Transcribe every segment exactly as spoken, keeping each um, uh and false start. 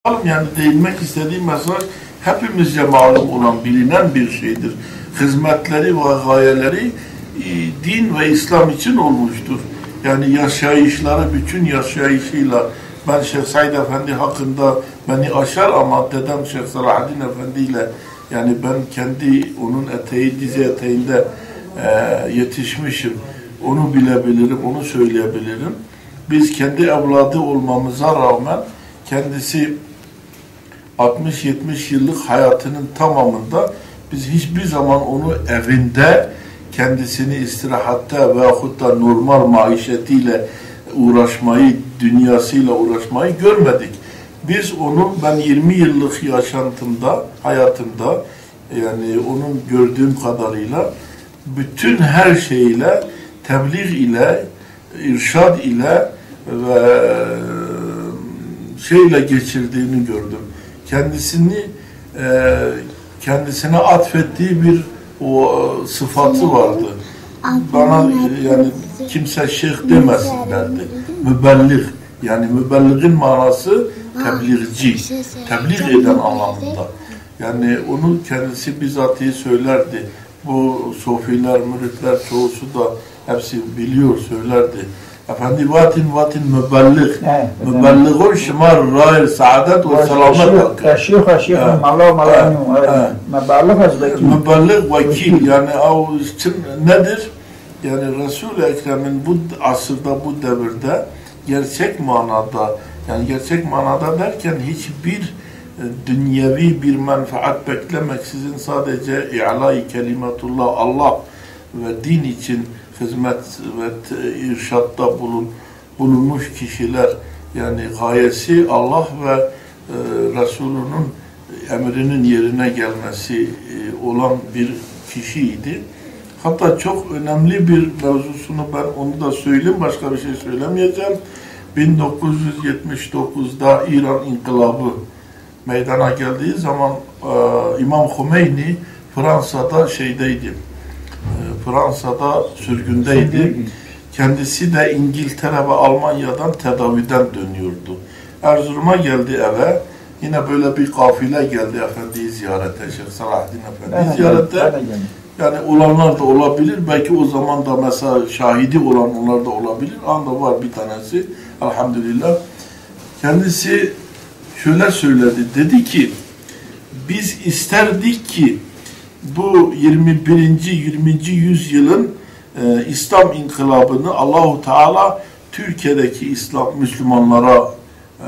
Yani değinmek istediğim mesaj hepimizce malum olan, bilinen bir şeydir. Hizmetleri ve gayeleri din ve İslam için olmuştur. Yani yaşayışları, bütün yaşayışıyla, ben Şeyh Said Efendi hakkında beni aşar ama dedem Şeyh Salahaddin Efendi ile, yani ben kendi onun eteği, dizi eteğinde e, yetişmişim. Onu bilebilirim, onu söyleyebilirim. Biz kendi evladı olmamıza rağmen kendisi altmış yetmiş yıllık hayatının tamamında biz hiçbir zaman onu evinde kendisini istirahatta veyahut da normal maişetiyle uğraşmayı, dünyasıyla uğraşmayı görmedik. Biz onun, ben yirmi yıllık yaşantımda, hayatımda, yani onun gördüğüm kadarıyla bütün her şeyle, tebliğ ile, irşad ile ve şeyle geçirdiğini gördüm. Kendisini e, kendisine atfettiği bir o sıfatı vardı. Bana yani kimse şeyh demesin derdi. Mübelliğ, yani mübelliğin manası tebliğci, tebliğ eden anlamında. Yani onu kendisi bizatihi söylerdi. Bu sofiler, müritler çoğusu da hepsi biliyor, söylerdi. Efendi vatin vatin mübelliğ, mübelliğun şımar râil saadet ve selamet. Şeyh, şeyh, mala mala mübelliğ vekil, yani o nedir? Yani Resul-i Ekrem'in bu asırda, bu devirde gerçek manada, yani gerçek manada derken hiçbir dünyevi bir menfaat beklemeksizin sadece i'la-i kelimetullah, Allah ve din için hizmet ve irşatta bulun, bulunmuş kişiler, yani gayesi Allah ve e, Resulünün emrinin yerine gelmesi e, olan bir kişiydi. Hatta çok önemli bir mevzusunu ben onu da söyleyeyim, başka bir şey söylemeyeceğim. bin dokuz yüz yetmiş dokuzda İran İnkılabı meydana geldiği zaman e, İmam Hümeyni Fransa'da şeydeydi. Fransa'da sürgündeydi. Kendisi de İngiltere ve Almanya'dan tedaviden dönüyordu. Erzurum'a geldi eve. Yine böyle bir kafile geldi Efendi'yi ziyarete, Şeyh Salahaddin Efendi'yi ziyarete. Yani olanlar da olabilir. Belki o zaman da mesela şahidi olan onlar da olabilir. Anda var bir tanesi. Elhamdülillah. Kendisi şöyle söyledi. Dedi ki biz isterdik ki bu yirmi birinci yirminci yüzyılın e, İslam inkılabını Allahu Teala Türkiye'deki İslam Müslümanlara e,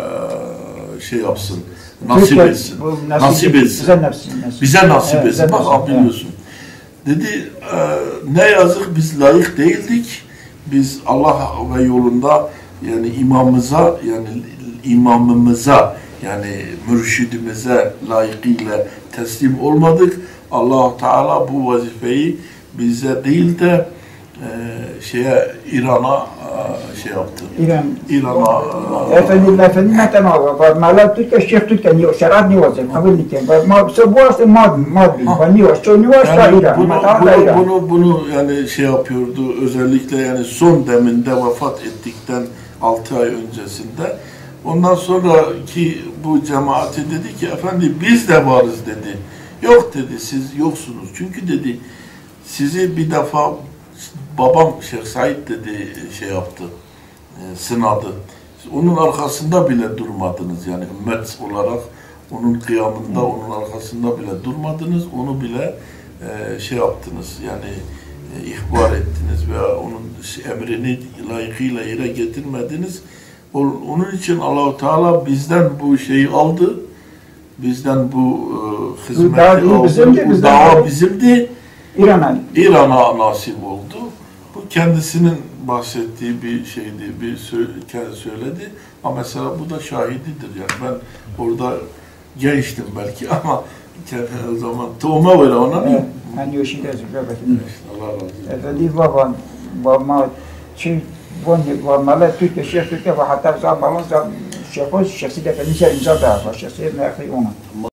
şey yapsın, nasip Türkiye, etsin, nasip, nasip etsin, bize nasip, bize nasip evet, etsin. Bak biliyorsun. Evet. Dedi e, ne yazık biz layık değildik. Biz Allah ve yolunda yani imamımıza, yani imamımıza, yani mürşidimize layıkıyla teslim olmadık. Allah Teala bu vazifeyi bize değil de e, şeye İran'a e, şey yaptı. İran. İran'a. Efendim, efendim ne tamam. Malum Türkiye, Şeyh Türkiye niye şerat niye olacak? Kabul ettim. Ma bu aslında maddi, maddi. Niye olacak? Niye olacak İran? Bunu, bunu, bunu yani şey yapıyordu. Özellikle yani son deminde vefat ettikten altı ay öncesinde. Ondan sonraki bu cemaati dedi ki efendi biz de varız dedi. Yok dedi, siz yoksunuz. Çünkü dedi sizi bir defa babam Şeyh Said dedi şey yaptı, e, sınadı. Onun arkasında bile durmadınız, yani ümmet olarak onun kıyamında, hmm. onun arkasında bile durmadınız. Onu bile e, şey yaptınız, yani e, ihbar ettiniz veya onun emrini layıkıyla yere getirmediniz. Onun için Allah-u Teala bizden bu şeyi aldı. Bizden bu e, hizmeti aldı. Bizimdi, bu dava bizimdi. İran'a İran'a nasip oldu. Bu kendisinin bahsettiği bir şeydi, bir söyledi, söyledi. Ama mesela bu da şahididir. Yani ben orada gençtim belki ama o zaman tohuma böyle ona mı? Evet, ben yoşide yazıyorum. Allah razı olsun. Efendim babam, babam, şey, والله Türkiye, Şeyh Türkiye ve hatta zaman zaman Şeyh Şeyh Sidi Efendi imza da var. Şeyh Sidi Efendi